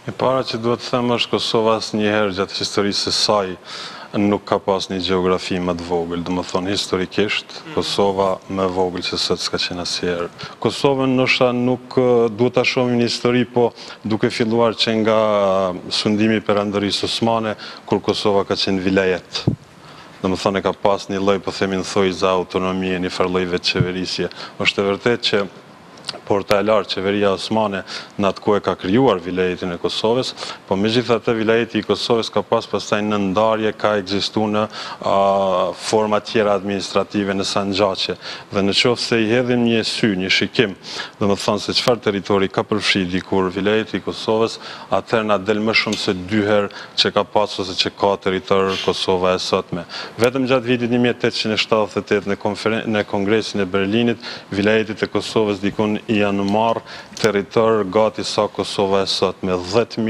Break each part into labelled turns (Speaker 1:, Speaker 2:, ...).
Speaker 1: E para që duhet të them është Kosova asnjëherë gjatë historisë së saj nuk ka pas një gjeografi më të vogël. Do të thonë historikisht Kosova më e vogël se sot s'ka qenë asnjëherë. Kosovën ndoshta nuk duhet ta shohim në histori, po duke filluar që nga sundimi i perandërisë osmane, kur Kosova ka qenë vilajet. Do të thonë ka pas një lloj, po themi në thojë za autonomie, një farë lloj vetëqeverisje. Është e vërtetë që portalar qeveria osmane në atë kohë ka krijuar vilajetin e Kosovës, po megjithatë vilajeti i Kosovës ka pas pastaj në ndarje, ka ekzistuar në forma tjera administrative në Sanxhaqe. Dhe në qoftë se i hedhim një sy, një shikim, do të thonë se çfarë territori ka përfshi dikur vilajeti i Kosovës, atëherë na del më shumë se 2 herë që ka pas ose që ka territor Kosova e sotme. Vetëm gjatë vitit 1878 në Kongresin e Berlinit, vilajetit e Kosovës dikun i janë marrë territor gati sa Kosova e sot me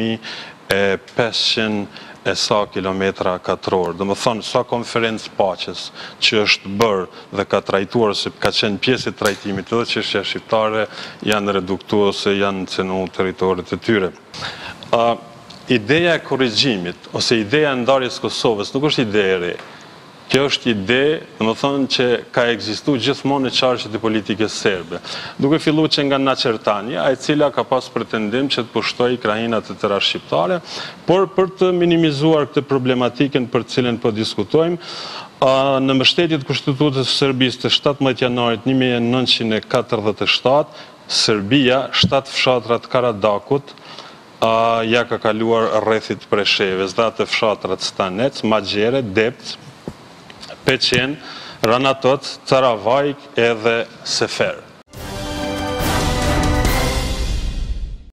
Speaker 1: 10.500 e sa kilometra katror. Do më thonë, sa konferencë paqes që është bërë dhe ka trajtuar, se ka qenë pjesë e trajtimit edhe çështja shqiptare, janë reduktuar ose janë cenu territorit e tyre. Ideja e korrigjimit, ose ideja e ndarjes Kosovës, nuk është ide e re. Kjo është ide, do të thonë që ka ekzistuar gjithmonë në qarqet e politikës serbe. Duke filluar që nga Naçertania, e cila ka pas pretendim që të pushtojë krajinat e tëra shqiptare, por për të minimizuar këtë problematikën për cilën po diskutojmë, në mbështetje të Kushtetutës së Serbisë të 17 janarit 1947, Serbia, 7 fshatra të Karadakut, ja ka kaluar rrethit Preshevës, dhe atë fshatrat Stanec, Magjere, Depc, Peqen, Ranatot, Caravajk edhe Sefer.